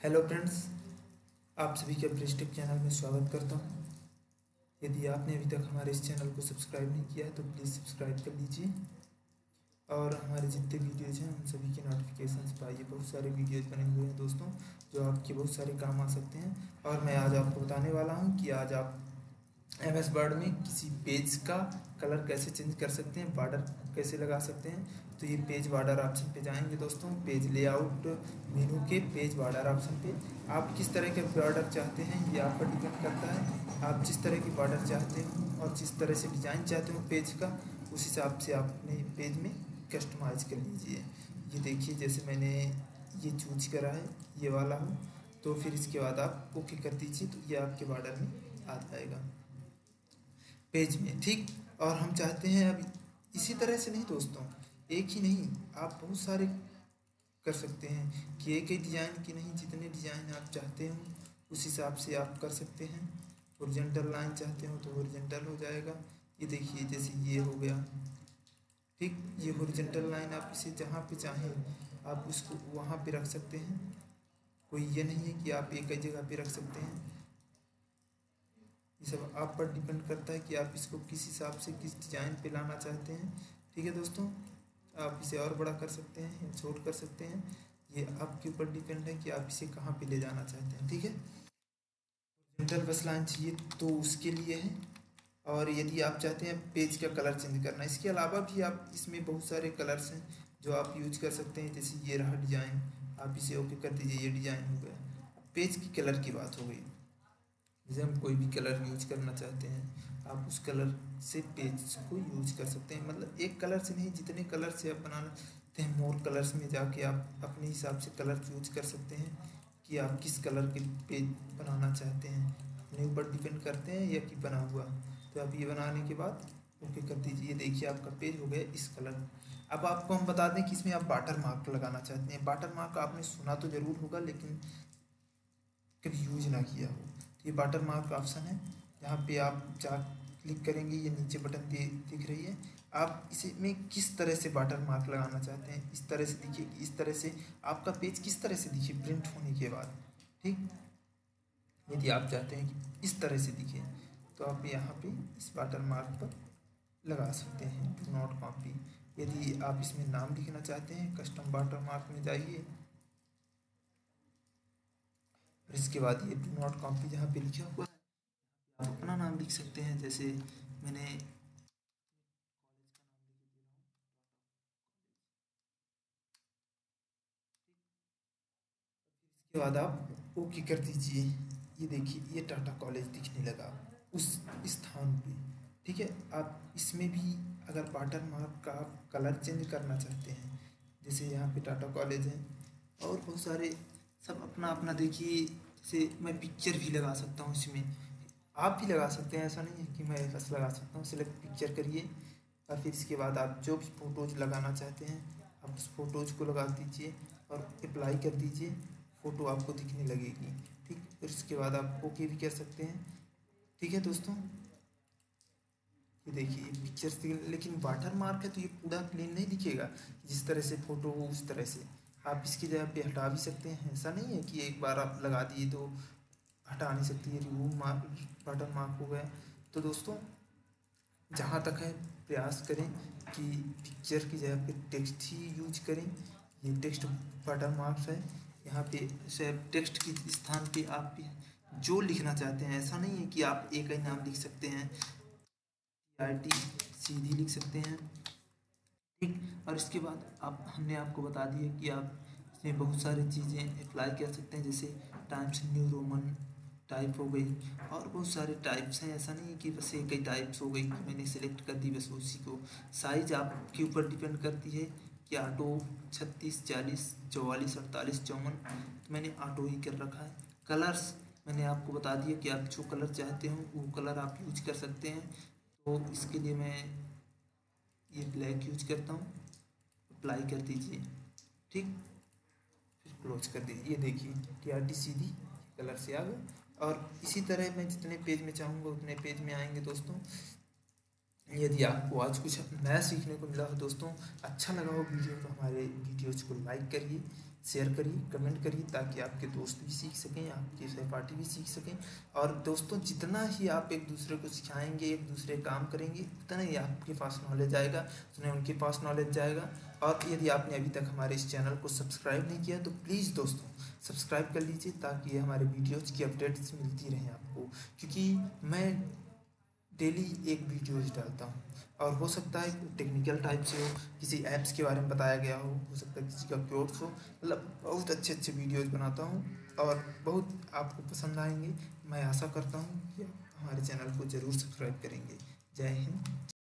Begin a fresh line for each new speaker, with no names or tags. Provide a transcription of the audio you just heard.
Hello friends, आप सभी के अपने टेक चैनल में स्वागत करता हूं। यदि आपने अभी तक हमारे इस चैनल को सब्सक्राइब नहीं किया है तो प्लीज़ सब्सक्राइब कर लीजिए और हमारे जितने वीडियोज़ हैं उन सभी के नोटिफिकेशंस पाइए। बहुत सारे वीडियोज़ बने हुए हैं दोस्तों, जो आपके बहुत सारे काम आ सकते हैं। और मैं आज आपको बताने वाला हूँ कि आज आप एम एस वर्ड में किसी पेज का कलर कैसे चेंज कर सकते हैं, बॉर्डर कैसे लगा सकते हैं। तो ये पेज बॉर्डर ऑप्शन पे जाएंगे दोस्तों, पेज लेआउट मेनू के पेज बॉर्डर ऑप्शन पे आप किस तरह के बॉर्डर चाहते हैं ये आप पर डिपेंड करता है। आप जिस तरह की बॉर्डर चाहते हो और जिस तरह से डिज़ाइन चाहते हो पेज का, उस हिसाब से आप अपने पेज में कस्टमाइज कर लीजिए। ये देखिए, जैसे मैंने ये चूज करा है, ये वाला हो, तो फिर इसके बाद आप ओके कर दीजिए तो ये आपके बॉर्डर में आ जाएगा पेज में। ठीक, और हम चाहते हैं अब इसी तरह से नहीं दोस्तों, एक ही नहीं, आप बहुत सारे कर सकते हैं कि एक ही डिज़ाइन की नहीं, जितने डिज़ाइन आप चाहते हो उस हिसाब से आप कर सकते हैं। हॉरिजॉन्टल लाइन चाहते हो तो हॉरिजॉन्टल हो जाएगा। ये देखिए, जैसे ये हो गया। ठीक, ये हॉरिजॉन्टल लाइन आप इसे जहाँ पे चाहें आप उसको वहाँ पे रख सकते हैं। कोई ये नहीं है कि आप एक ही जगह पे रख सकते हैं। ये सब आप पर डिपेंड करता है कि आप इसको किस हिसाब से किस डिज़ाइन पे लाना चाहते हैं। ठीक है दोस्तों, आप इसे और बड़ा कर सकते हैं या छोट कर सकते हैं, ये आपके ऊपर डिपेंड है कि आप इसे कहाँ पे ले जाना चाहते हैं। ठीक है, हॉरिजॉन्टल बस लाइन चाहिए तो उसके लिए है। और यदि आप चाहते हैं पेज का कलर चेंज करना, इसके अलावा भी आप इसमें बहुत सारे कलर्स हैं जो आप यूज कर सकते हैं। जैसे ये रहा डिज़ाइन, आप इसे ओके कर दीजिए, ये डिज़ाइन हो गया। पेज की कलर की बात हो गई, जैसे हम कोई भी कलर यूज करना चाहते हैं आप उस कलर से पेज को यूज कर सकते हैं। मतलब एक कलर से नहीं, जितने कलर से आप बनाना चाहते हैं, मोर कलर्स में जाके आप अपने हिसाब से कलर चूज कर सकते हैं कि आप किस कलर के पेज बनाना चाहते हैं। अपने ऊपर डिपेंड करते हैं या कि बना हुआ। तो आप ये बनाने के बाद ओके कर दीजिए। ये देखिए आपका पेज हो गया इस कलर। अब आपको हम बता दें कि इसमें आप वाटर मार्क लगाना चाहते हैं। वाटर मार्क आपने सुना तो ज़रूर होगा, लेकिन कभी यूज ना किया हो। तो ये वाटर मार्क ऑप्शन है, यहाँ पे आप जा क्लिक करेंगे, ये नीचे बटन दिख रही है। आप इसे में किस तरह से वाटर मार्क लगाना चाहते हैं, इस तरह से दिखे, इस तरह से आपका पेज किस तरह से दिखे प्रिंट होने के बाद। ठीक, यदि आप चाहते हैं कि इस तरह से दिखे तो आप यहाँ पे इस वाटर मार्क पर लगा सकते हैं, डू नॉट कॉपी। यदि आप इसमें नाम लिखना चाहते हैं, कस्टम वाटर मार्क में जाइए और इसके बाद ये डू नॉट कॉपी जहाँ पे लिखा हुआ है आप अपना नाम लिख सकते हैं। जैसे मैंने कॉलेज का नाम लिख दे रहा हूँ, इसके बाद आप ओके कर दीजिए। ये देखिए, ये टाटा कॉलेज दिखने लगा उस स्थान पे। ठीक है, आप इसमें भी अगर वाटर मार्क का आप कलर चेंज करना चाहते हैं, जैसे यहाँ पे टाटा कॉलेज है और बहुत सारे सब अपना अपना देखिए। जैसे मैं पिक्चर भी लगा सकता हूँ इसमें, आप भी लगा सकते हैं, ऐसा नहीं है कि मैं बस लगा सकता हूँ। सिलेक्ट पिक्चर करिए और फिर इसके बाद आप जो भी फ़ोटोज़ लगाना चाहते हैं आप उस फोटोज़ को लगा दीजिए और अप्लाई कर दीजिए। फ़ोटो आपको दिखने लगेगी। ठीक, फिर इसके बाद आप ओके भी कर सकते हैं। ठीक है दोस्तों, ये देखिए ये पिक्चर्स, लेकिन वाटर मार्क है तो ये पूरा प्लेन नहीं दिखेगा। जिस तरह से फ़ोटो हो उस तरह से आप इसकी जगह पे हटा भी सकते हैं। ऐसा नहीं है कि एक बार आप लगा दिए तो हटा नहीं सकती है। रिमूव मार्क वाटर मार्क हो गया। तो दोस्तों, जहाँ तक है प्रयास करें कि पिक्चर की जगह पे टेक्स्ट ही यूज करें। ये टेक्स्ट वाटर मार्क्स है, यहाँ पे से टेक्स्ट के स्थान पे आप जो लिखना चाहते हैं, ऐसा नहीं है कि आप एक ही नाम लिख सकते हैं, आई टी सीधी लिख सकते हैं। ठीक, और इसके बाद आप हमने आपको बता दिया कि आप इसमें बहुत सारी चीज़ें अप्लाई कर सकते हैं। जैसे टाइम्स न्यू रोमन टाइप हो गई और बहुत सारे टाइप्स हैं। ऐसा नहीं है कि बस एक ही टाइप्स हो गई कि मैंने सेलेक्ट कर दी बस उसी को। साइज आपके ऊपर डिपेंड करती है कि ऑटो 36, 40, 44, 48, 54, तो मैंने ऑटो ही कर रखा है। कलर्स मैंने आपको बता दिया कि आप जो कलर चाहते हो वो कलर आप यूज कर सकते हैं। तो इसके लिए मैं ये ब्लैक यूज करता हूँ, अप्लाई कर दीजिए। ठीक, फिर क्लोज कर दीजिए। ये देखिए टी आर टी सीधी कलर से आ गया। और इसी तरह मैं जितने पेज में चाहूँगा उतने पेज में आएंगे दोस्तों। यदि आपको आज कुछ नया सीखने को मिला हो दोस्तों, अच्छा लगा हो वीडियो, तो हमारे वीडियोज़ को लाइक करिए, शेयर करिए, कमेंट करिए, ताकि आपके दोस्त भी सीख सकें, आपके सहपाठी भी सीख सकें। और दोस्तों, जितना ही आप एक दूसरे को सिखाएंगे, एक दूसरे काम करेंगे, उतना ही आपके पास नॉलेज आएगा, उतना उनके पास नॉलेज जाएगा। और यदि आपने अभी तक हमारे इस चैनल को सब्सक्राइब नहीं किया तो प्लीज़ दोस्तों सब्सक्राइब कर लीजिए, ताकि हमारे वीडियोज़ की अपडेट्स मिलती रहें आपको। क्योंकि मैं डेली एक वीडियोज डालता हूँ, और हो सकता है टेक्निकल टाइप से हो, किसी ऐप्स के बारे में बताया गया हो सकता है किसी का कोर्स हो, मतलब बहुत अच्छे अच्छे वीडियोज बनाता हूँ और बहुत आपको पसंद आएंगे। मैं आशा करता हूँ कि आप हमारे चैनल को ज़रूर सब्सक्राइब करेंगे। जय हिंद।